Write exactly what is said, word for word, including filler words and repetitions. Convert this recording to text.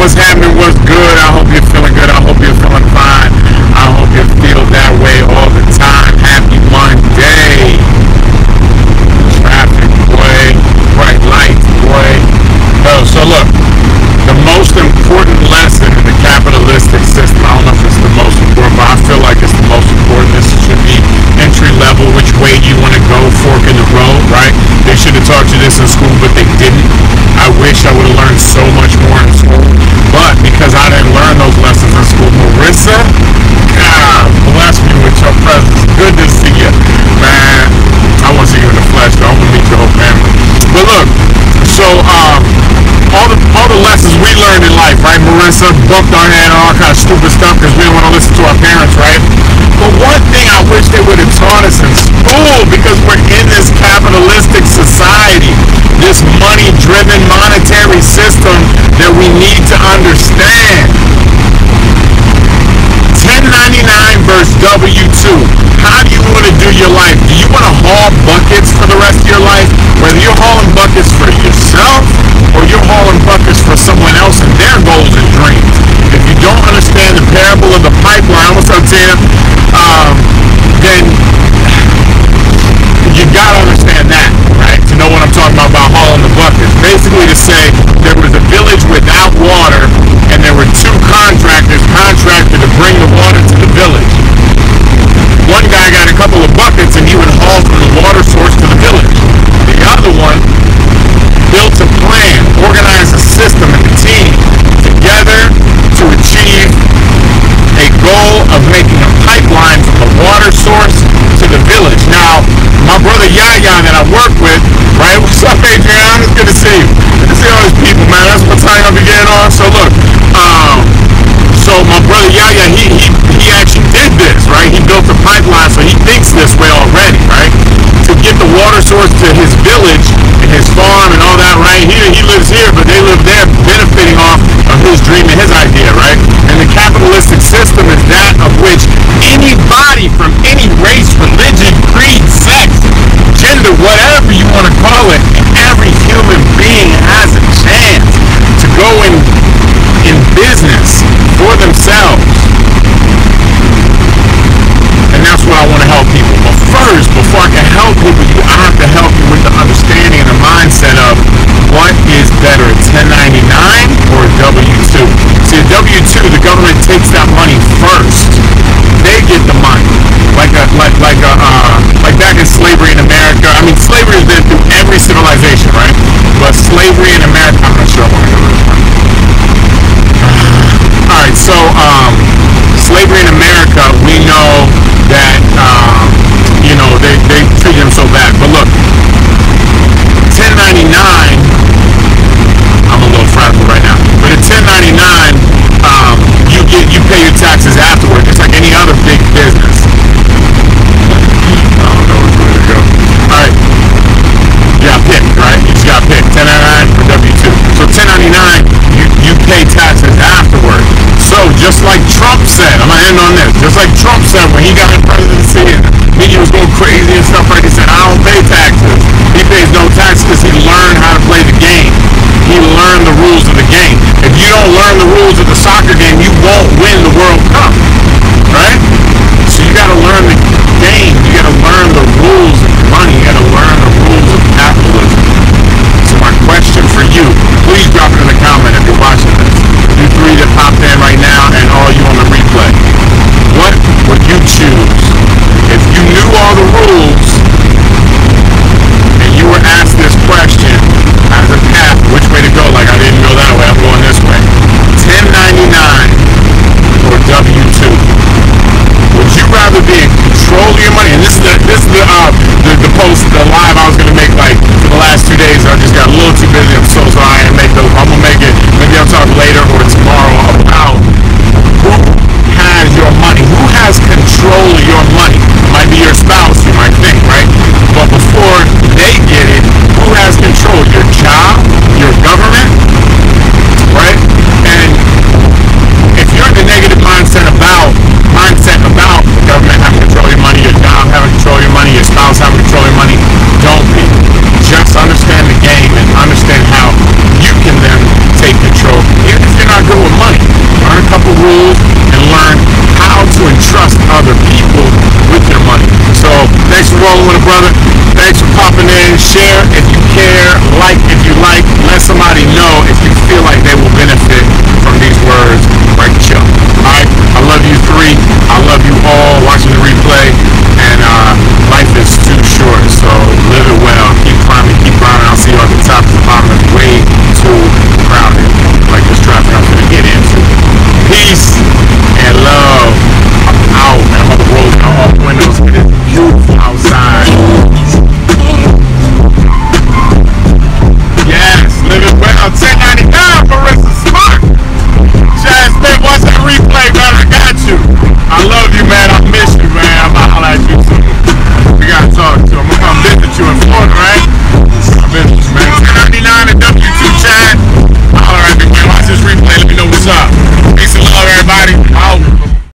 What's happening? What's good? I hope you're feeling good. I hope you're feeling fine. I hope you feel that way all the time. Happy Monday. Traffic, boy. Bright lights, boy. Oh, so look, the most important lesson in the capitalistic system, I don't know if it's the most important, but I feel like it's the most important. This should be entry level, which way you want to go, fork in the road, right? They should have taught you this in school, but they didn't. I wish I would have learned so much more in school, but because I didn't learn those lessons in school, Marissa, God bless me with your presence. Good to see you, man. I want to see you in the flesh, though. I want to meet your whole family. But look, so um, all the all the lessons we learned in life, right? Marissa bumped our head and all kind of stupid stuff because we didn't want to listen to our parents, right? But one thing I wish they would have taught us in school, because we're in this capitalistic society, this money-driven monetary system that we need to understand. ten ninety-nine versus W two. How do you want to do your life? Do you want to haul buckets for the rest of your life? Whether you're hauling buckets for yourself or you're hauling buckets for someone else and their goals and dreams. If you don't understand the parable of the pipeline, what's up, Tim? Um, then you gotta understand that, right? To know what I'm talking about about hauling the buckets. Basically to say there was a village without water and there were two contractors contracted to bring the water to the village. One guy got a couple of buckets and he would haul from the water source to the village. The other one built a plan, organized a system and a team together to achieve a goal of making a pipeline from the water source to the village. Now, my brother Yaya that I work with, right? What's up, Adrian? It's good to see you. Good to see all these people, man. That's what time I'll be getting on. So look, um, so my brother Yaya, he, he he actually did this, right? He built a pipeline, so he thinks this way already, right? To get the water source to his village and his farm and all that, right? He, he lives here, but they live there, benefiting off of his dream and his idea, right? And the capitalistic system is that of which anybody from any race, religion, creed, sex, gender, whatever you want to call it, every human being has a chance to go in in business for themselves. And that's what I want to help people. But first, before I can help people, you, I have to help you with the understanding and the mindset of what is better, a ten ninety-nine or a W two. See, a W two, the government takes that money first. They get the money. Like a, like like a, uh, like back in slavery in America. I mean, slavery has been through every civilization, right? But slavery in America, I'm not sure I want to go to this one. All right, so um, slavery in America, we know that um, you know they they treat them so bad. But look, ten ninety-nine. I'm a little fragile right now, but at ten ninety-nine, um, you get you pay your taxes afterward, just like any other big business. I don't know which way to go. All right, you got picked, right? You just got picked. ten ninety-nine or W two. So ten ninety-nine, you you pay taxes afterward. So just like Trump said, I'm gonna end on this. Just like Trump said when he got in presidency and media was going crazy and stuff, right? He said, I don't pay taxes. He pays no taxes because he learned how to play the game. He learned the rules of the game. If you don't learn the rules of the soccer game, you won't win the World Cup, right? So you gotta learn the game. You gotta learn the rules of money. You gotta learn the rules of capitalism. So my question for you, please drop it in the comment if you're watching this. You three that popped in right now and all you on the replay. What would you choose if you knew all the rules and you were asked this question as a path, which way to go? Like, I didn't go that way, I'm going this way. ten ninety-nine or W simple rules and learn how to entrust other people with your money. So thanks for rolling with a brother.